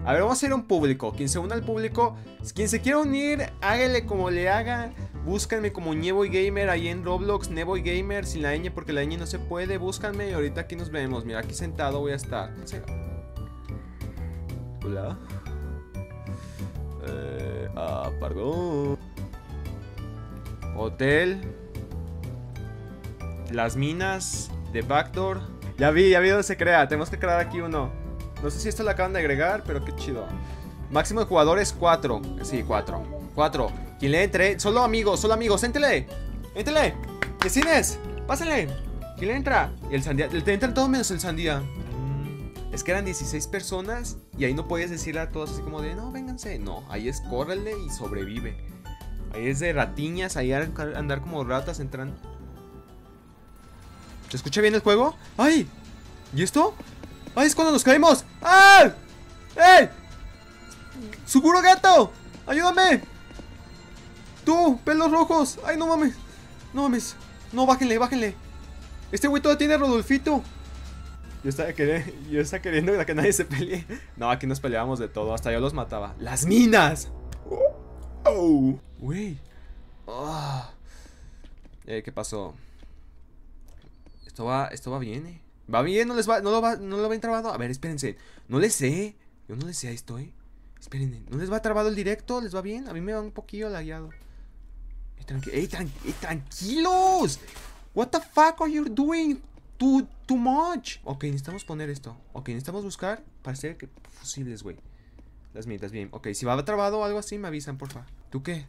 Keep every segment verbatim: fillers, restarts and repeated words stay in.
A ver, vamos a hacer un público. Quien se una al público, quien se quiera unir, hágale como le haga. Búscanme como Neboy Gamer ahí en Roblox. Neboy Gamer sin la ñ porque la ñ no se puede. Búscanme y ahorita aquí nos vemos. Mira, aquí sentado voy a estar. Hola. Eh, ah, perdón. Hotel. Las minas de Backdoor. Ya vi, ya vi dónde se crea. Tenemos que crear aquí uno. No sé si esto lo acaban de agregar, pero qué chido. Máximo de jugadores cuatro. Sí, cuatro. cuatro. Quien le entre, solo amigos, solo amigos. Éntele. Éntele. Vecines. Pásenle. ¿Quién le entra? El sandía. Le entran todos menos el sandía. Mm, es que eran dieciséis personas. Y ahí no puedes decirle a todos así como de no, vénganse. No, ahí es córrele y sobrevive. Ahí es de ratiñas. Ahí andar como ratas entrando. ¿Se escucha bien el juego? ¡Ay! ¿Y esto? ¡Ay, es cuando nos caemos! ¡Ah! ¡Ey! ¡Suguro gato! ¡Ayúdame! ¡Tú! ¡Pelos rojos! ¡Ay, no mames! No mames. No, bájenle, bájenle. Este güey todavía tiene a Rodolfito. Yo estaba, queriendo, yo estaba queriendo que nadie se pelee. No, aquí nos peleábamos de todo. Hasta yo los mataba. ¡Las minas! ¡Oh! Güey. Oh. Eh, ¿qué pasó? Esto va, esto va bien, eh. Va bien, no les va, no lo va, no lo va trabado. A ver, espérense. No les sé. Yo no les sé a esto, eh. Espérense. ¿No les va trabado el directo? ¿Les va bien? A mí me va un poquillo lagueado. Ey, tranqui ey, tran ey, tranquilos. What the fuck are you doing? Too, too much. Ok, necesitamos poner esto. Ok, necesitamos buscar. Parece que fusibles, güey. Las mitas, bien. Ok, si va trabado o algo así, me avisan, porfa. ¿Tú qué?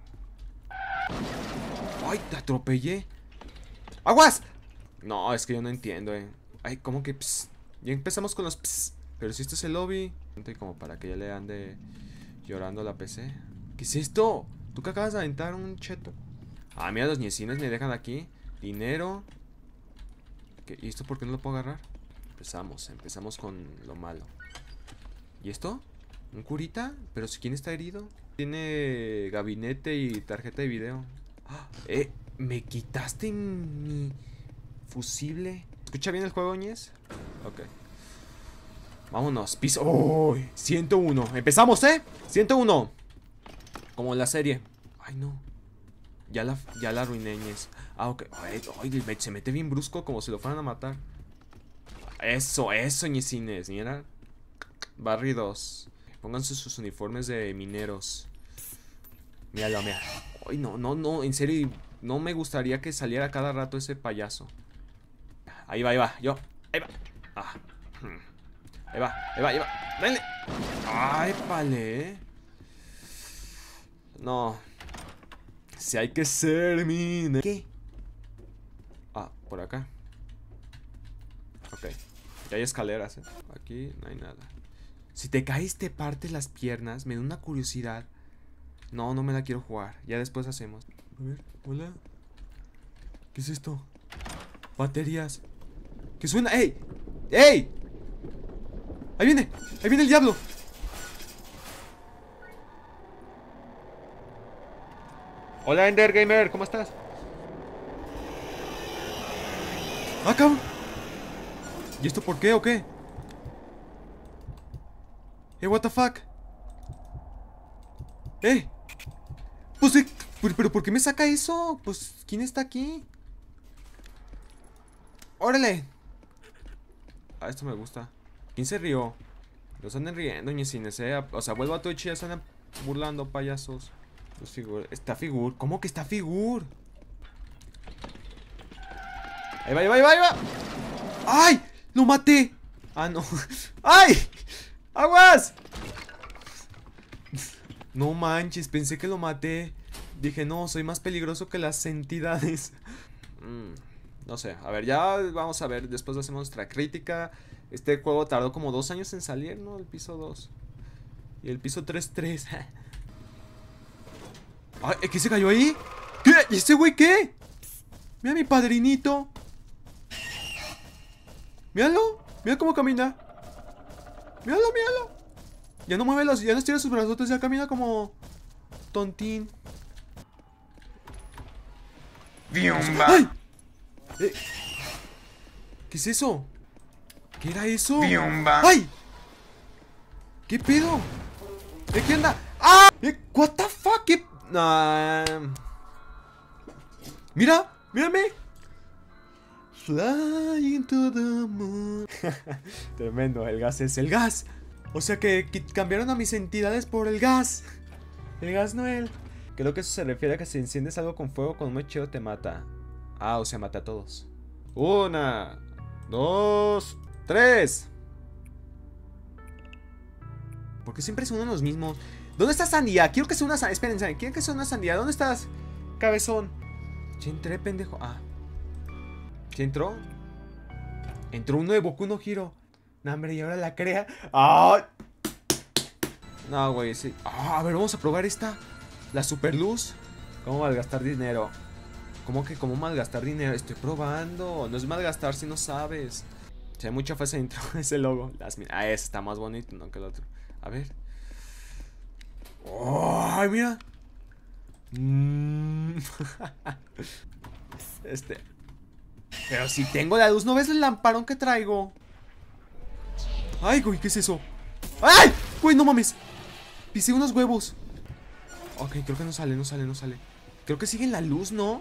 Ay, te atropellé. ¡Aguas! No, es que yo no entiendo, eh. Ay, ¿cómo que pss? Ya empezamos con los pss. Pero si esto es el lobby. Como para que ya le ande llorando la P C. ¿Qué es esto? Tú que acabas de aventar un cheto. Ah, mira, los niecines me dejan aquí. Dinero. ¿Qué? ¿Y esto por qué no lo puedo agarrar? Empezamos, empezamos con lo malo. ¿Y esto? ¿Un curita? ¿Pero si quién está herido? Tiene gabinete y tarjeta de video. ¡Ah! Eh, me quitaste mi fusible. ¿Escucha bien el juego, Ñez? Ok. Vámonos, piso. ¡Oh! ciento uno. Empezamos, ¿eh? ciento uno. Como en la serie. Ay, no. Ya la, ya la arruiné, Ñez. Ah, ok. Ay, ay, se mete bien brusco como si lo fueran a matar. Eso, eso, Ñezines. Mira. Barridos. Pónganse sus uniformes de mineros. Míralo, mira. Ay, no, no, no. En serio, no me gustaría que saliera cada rato ese payaso. Ahí va, ahí va, yo, ahí va. Ah. Ahí va, ahí va, ahí va. Dale. Ay, pale. No. Si hay que ser mi... ¿Qué? Ah, por acá. Ok. Ya hay escaleras, ¿eh? Aquí no hay nada. Si te caes, te partes las piernas. Me da una curiosidad. No, no me la quiero jugar. Ya después hacemos. A ver, hola. ¿Qué es esto? Baterías. ¿Qué suena? ¡Ey! ¡Ey! ¡Ahí viene! ¡Ahí viene el diablo! Hola, Ender Gamer, ¿cómo estás? ¡Ah, cabrón! ¿Y esto por qué o qué? ¡Eh, what the fuck! ¡Eh! Pues, eh, pero, pero ¿por qué me saca eso? Pues, ¿quién está aquí? ¡Órale! Ah, esto me gusta. ¿Quién se rió? Los andan riendo, Ñezines, eh. O sea, vuelvo a Twitch y ya se andan burlando, payasos. Los figur. Está figur. ¿Cómo que está figur? Ahí va, ahí va, ahí va, ahí va. ¡Ay! ¡Lo maté! Ah, no. ¡Ay! ¡Aguas! No manches, pensé que lo maté. Dije, no, soy más peligroso que las entidades. Mm, no sé, a ver, ya vamos a ver. Después hacemos nuestra crítica. Este juego tardó como dos años en salir, ¿no? El piso dos. Y el piso tres, tres. Ay, ¿qué se cayó ahí? ¿Qué? ¿Y ese güey qué? Mira mi padrinito. Míralo. Mira cómo camina. Míralo, míralo. Ya no mueve los, ya no estira sus brazotes, ya camina como tontín. ¡Ay! Eh, ¿Qué es eso? ¿Qué era eso? ¡Ay! ¿Qué pedo? ¿De qué onda? ¡Ah! ¿Eh? ¿What the fuck? ¿Qué? Nah. Mira, mírame. Fly into the moon. Tremendo, el gas es el gas. O sea que cambiaron a mis entidades por el gas. El gas Noel. Creo que eso se refiere a que si enciendes algo con fuego con un mechero te mata. Ah, o sea, mata a todos. Una, dos, tres. ¿Por qué siempre son los mismos? ¿Dónde está Sandía? Quiero que sea una sandía. Espérense, quiero que sea una sandía. ¿Dónde estás, cabezón? ¿Ya entré, pendejo? Ah. ¿Ya entró? Entró un nuevo Boku no Hero. No, hombre, y ahora la crea. ¡Ah! No, güey, sí. Ah, a ver, vamos a probar esta. La super luz. ¿Cómo malgastar dinero? ¿Cómo que cómo malgastar dinero? Estoy probando. No es malgastar si no sabes. Si hay mucha fase dentro de ese logo. Las, ah, ese está más bonito, ¿no? Que el otro. A ver. ¡Ay, mira! Mm. Este. Pero si tengo la luz, ¿no ves el lamparón que traigo? Ay, güey, ¿qué es eso? ¡Ay! Güey, no mames. Pisé unos huevos. Ok, creo que no sale, no sale, no sale. Creo que sigue en la luz, ¿no?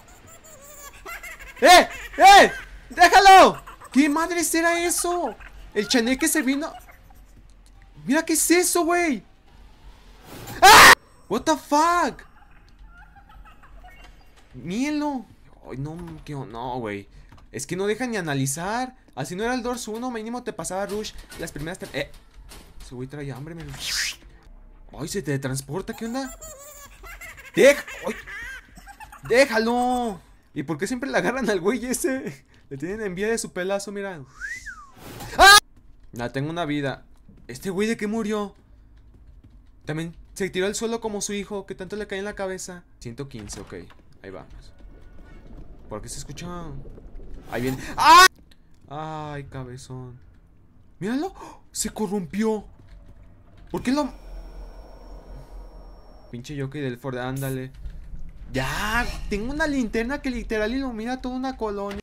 ¡Eh! ¡Eh! ¡Déjalo! ¿Qué madres era eso? El Chanel que se vino. Mira, ¿qué es eso, güey? ¡Ah! What the fuck? Mírenlo. Ay, no, qué no, güey. Es que no dejan ni analizar. Así no era el Doors uno, mínimo te pasaba Rush las primeras. Eh. Ese güey trae hambre, me. Ay, se teletransporta, ¿qué onda? Deja. Ay. Déjalo. ¿Y por qué siempre le agarran al güey ese? Le tienen envidia de su pelazo, mira. ¡Ah! Ya tengo una vida. ¿Este güey de qué murió? También se tiró al suelo como su hijo, que tanto le cae en la cabeza. ciento quince, ok. Ahí vamos. ¿Por qué se escucha? Ahí viene. ¡Ah! Ay, cabezón. Míralo. Se corrompió. ¿Por qué lo...? Pinche Yokai del Ford, ándale. Ya, tengo una linterna que literal ilumina toda una colonia.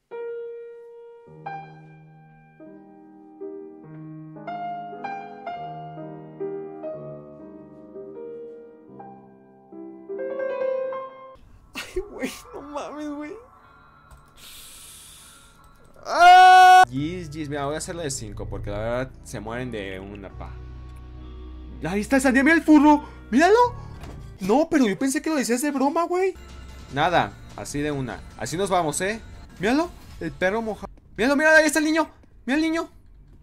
Ay, güey, no mames, güey. ¡Ah! Gis, gis, mira, voy a hacerle de cinco porque la verdad se mueren de una pa. Ahí está Sandia, mira el furro. Míralo. No, pero yo pensé que lo decías de broma, güey. Nada, así de una. Así nos vamos, ¿eh? Míralo, el perro mojado. Míralo, míralo, ahí está el niño. Mira el niño.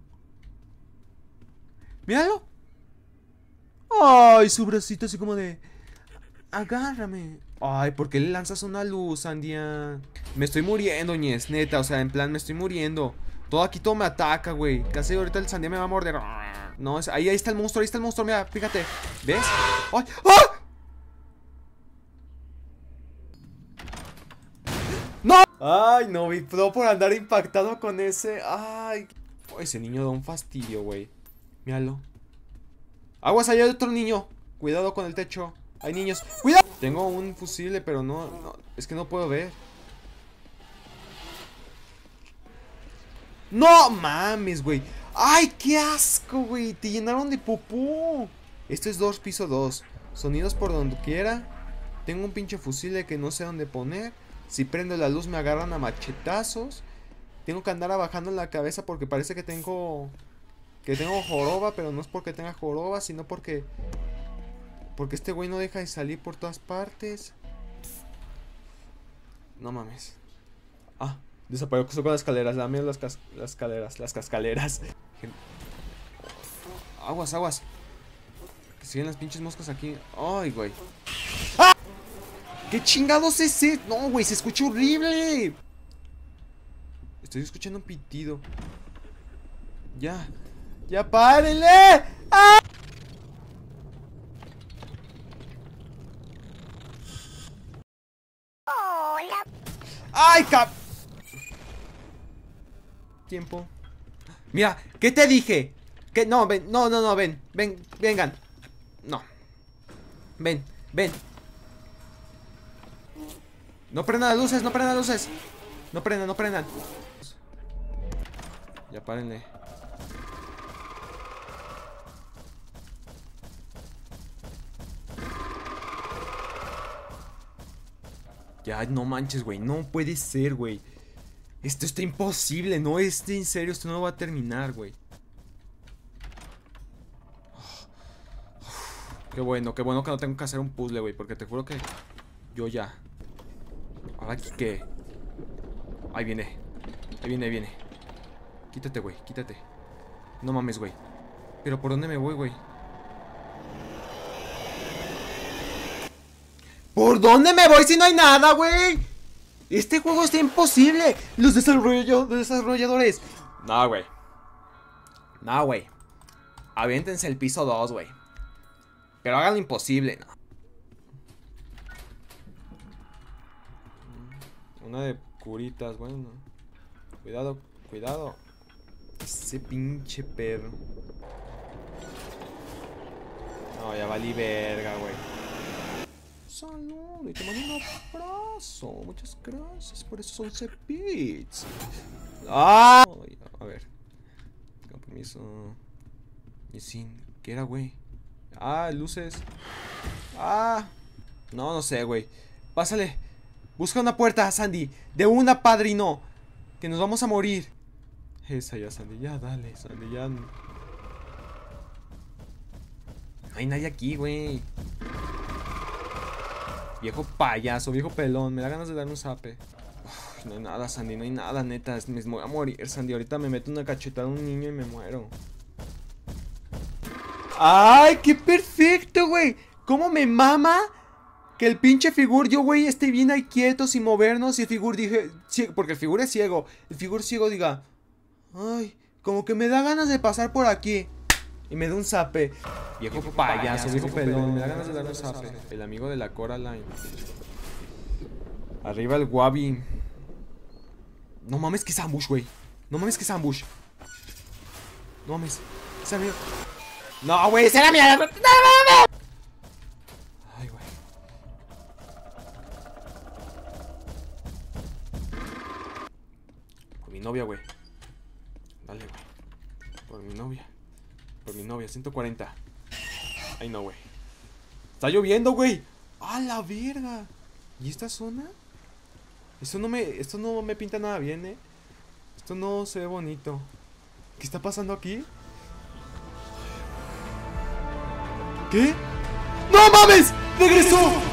Míralo. Ay, su bracito así como de... agárrame. Ay, ¿por qué le lanzas una luz, Sandia? Me estoy muriendo, ñez, neta, o sea, en plan, me estoy muriendo. Todo aquí, todo me ataca, güey. Casi ahorita el Sandia me va a morder. No, es... ahí, ahí está el monstruo, ahí está el monstruo, mira, fíjate. ¿Ves? ¡Ay! ¡Ah! ¡No! Ay, no, vi todo por andar impactado con ese. Ay, oh, ese niño da un fastidio, güey. Míralo. Aguas, allá hay otro niño. Cuidado con el techo. Hay niños. ¡Cuidado! Tengo un fusible, pero no, no. Es que no puedo ver. ¡No mames, güey! ¡Ay, qué asco, güey! Te llenaron de popó. Esto es dos, piso dos. Sonidos por donde quiera. Tengo un pinche fusible que no sé dónde poner. Si prendo la luz me agarran a machetazos. Tengo que andar abajando la cabeza porque parece que tengo... Que tengo joroba, pero no es porque tenga joroba, sino porque... Porque este güey no deja de salir por todas partes. No mames. Ah, desapareció con las escaleras. La mía las, cas las escaleras. Las cascaleras. Aguas, aguas. Que siguen las pinches moscas aquí. Ay, güey. ¡Ah! ¿Qué chingados es ese? No, güey, se escucha horrible. Estoy escuchando un pitido. Ya. ¡Ya párenle! ¡Ah! Hola. ¡Ay, cap! Tiempo. Mira, ¿qué te dije? Que no, ven, no, no, no, ven. Ven, vengan. No. Ven, ven. No prendan las luces, no prendan las luces. No prendan, no prendan. Ya párenle. Ya, no manches, güey. No puede ser, güey. Esto está imposible, no, este en serio, esto no va a terminar, güey. Qué bueno, qué bueno que no tengo que hacer un puzzle, güey, porque te juro que yo ya. Ahora aquí qué. Ahí viene. Ahí viene, ahí viene. Quítate, güey, quítate. No mames, güey. Pero ¿por dónde me voy, güey? ¿Por dónde me voy si no hay nada, güey? Este juego está imposible. Los, desarrollo, los desarrolladores. No, güey. No, güey. Aviéntense el piso dos, güey. Pero hagan lo imposible. No. Una de curitas, bueno. Cuidado, cuidado. Ese pinche perro. No, ya valí verga, güey. Salud, y te mando un abrazo. Muchas gracias por esos once bits. ¡Ah! A ver. Con permiso. Y sin. ¿Qué era, güey? Ah, luces. Ah. No, no sé, güey. Pásale. Busca una puerta, Sandy. De una, padrino. Que nos vamos a morir. Esa ya, Sandy. Ya, dale, Sandy. Ya. No hay nadie aquí, güey. Viejo payaso, viejo pelón. Me da ganas de darme un zape. Uf, no hay nada, Sandy. No hay nada, neta. Me voy a morir, Sandy. Ahorita me meto una cachetada a un niño y me muero. ¡Ay, qué perfecto, güey! ¿Cómo me mama que el pinche Figur, yo, güey, esté bien ahí quieto sin movernos? Y el Figur dije... Porque el Figur es ciego. El Figur ciego diga... Ay, como que me da ganas de pasar por aquí. Y me da un zape. Viejo payaso, viejo pelón. Me da ganas de dar un zape. El amigo de la Coraline. Arriba el Wabi. No mames que es ambush, güey. No mames que es ambush. No mames. Es amigo. No, güey, será mía. No, no, no. Ay, güey. Por mi novia, güey. Dale, güey. Por mi novia. Por mi novia, ciento cuarenta. Ay, no, güey. Está lloviendo, güey. ¡A la verga! ¿Y esta zona? Esto no me, esto no me pinta nada bien, eh. Esto no se ve bonito. ¿Qué está pasando aquí? ¿Qué? ¡No mames! ¡Regresó!